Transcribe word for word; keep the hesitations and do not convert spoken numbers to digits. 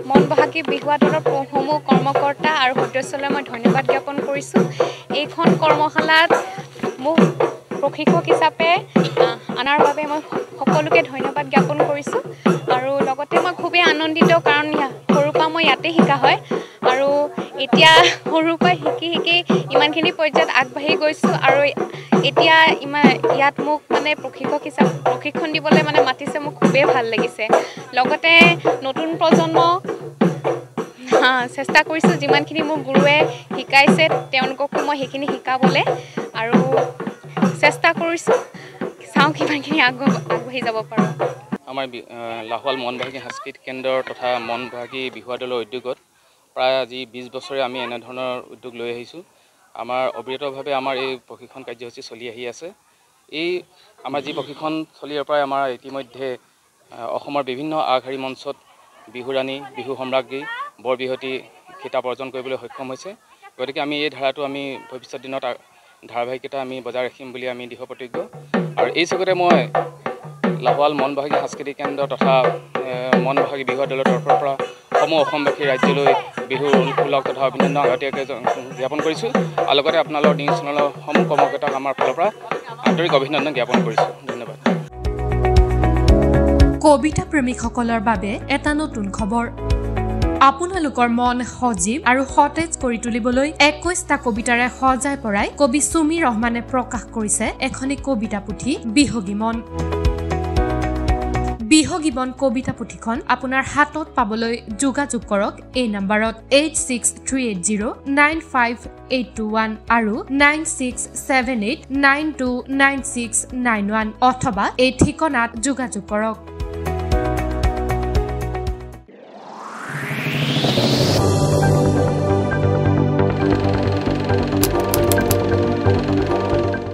মন বহাগী বিহুৱা দলৰ সমূহ কৰ্মকৰ্তা আৰু সদস্যলৈ মই ধন্যবাদ জ্ঞাপন কৰিছোঁ। এইখন কৰ্মশালাত মোক প্ৰশিক্ষক হিচাপে অনাৰ বাবে মই সকলোকে ধন্যবাদ জ্ঞাপন কৰিছোঁ আৰু লগতে মই খুবেই আনন্দিত কাৰণ সৰুৰ পৰা মই ইয়াতে শিকা হয় আৰু এতিয়া সৰুৰ পৰা শিকি শিকি ইমানখিনি পৰ্যায়ত আগবাঢ়ি গৈছোঁ আৰু এতিয়া ইমান ইয়াত মোক মানে প্ৰশিক্ষক হিচাপে প্ৰশিক্ষণ দিবলৈ মানে মাতিছে মোক খুবেই ভাল লাগিছে। লগতে নতুন প্ৰজন্ম চেষ্টা কৰিছোঁ যিমানখিনি মোক গুৰুৱে শিকাইছে তেওঁলোককো মই সেইখিনি শিকাবলৈ আৰু চেষ্টা কৰিছোঁ চাওঁ কিমানখিনি আগবাঢ়ি যাব পাৰোঁ। আমাৰ লাহোৱাল মন বহাগী সাংস্কৃতিক কেন্দ্ৰৰ তথা মন বহাগী বিহুৱা দলৰ উদ্যোগত প্ৰায় আজি বিছ বছৰে আমি এনেধৰণৰ উদ্যোগ লৈ আহিছোঁ। আমাৰ অবিৰতভাৱে আমাৰ এই প্ৰশিক্ষণ কাৰ্যসূচী চলি আহি আছে। এই আমাৰ যি প্ৰশিক্ষণ চলিৰ পৰাই আমাৰ ইতিমধ্যে অসমৰ বিভিন্ন আগশাৰী মঞ্চত বিহুৰাণী বিহু সম্ৰাজ্ঞী বৰ বিহুৱতী খিতাপ অৰ্জন কৰিবলৈ সক্ষম হৈছে। গতিকে আমি এই ধাৰাটো আমি ভৱিষ্যত দিনত ধাৰাবাহিকতা আমি বজাই ৰাখিম বুলি আমি দৃঢ় প্ৰতিজ্ঞ আৰু এই চকুতে মই লাহোৱাল মন বহাগী সাংস্কৃতিক কেন্দ্ৰ তথা মন বহাগী বিহুৱা দলৰ তৰফৰ পৰা সমূহ অসমবাসী ৰাজ্যলৈ বিহু উলক তথা অভিনন্দন আগতীয়াকৈ জ্ঞাপন কৰিছোঁ আৰু লগতে আপোনালোকৰ নিউজ চেনেলৰ সমূহ কৰ্মকৰ্তাক আমাৰ ফালৰ পৰা আন্তৰিক অভিনন্দন জ্ঞাপন কৰিছোঁ। ধন্যবাদ। কবিতা প্ৰেমিকসকলৰ বাবে এটা নতুন খবৰ। আপোনালোকৰ মন সজীৱ আৰু সতেজ কৰি তুলিবলৈ একৈশটা কবিতাৰে সজাই পৰাই কবি সুমি ৰহমানে প্ৰকাশ কৰিছে এখনি কবিতা পুথি বিহগী মন। বিহগী মন কবিতা পুথিখন আপোনাৰ হাতত পাবলৈ যোগাযোগ কৰক এই নম্বৰত eight six three eight zero' nine five eight two one আৰু nine six seven eight nine two nine six nine one অথবা এই ঠিকনাত যোগাযোগ কৰক।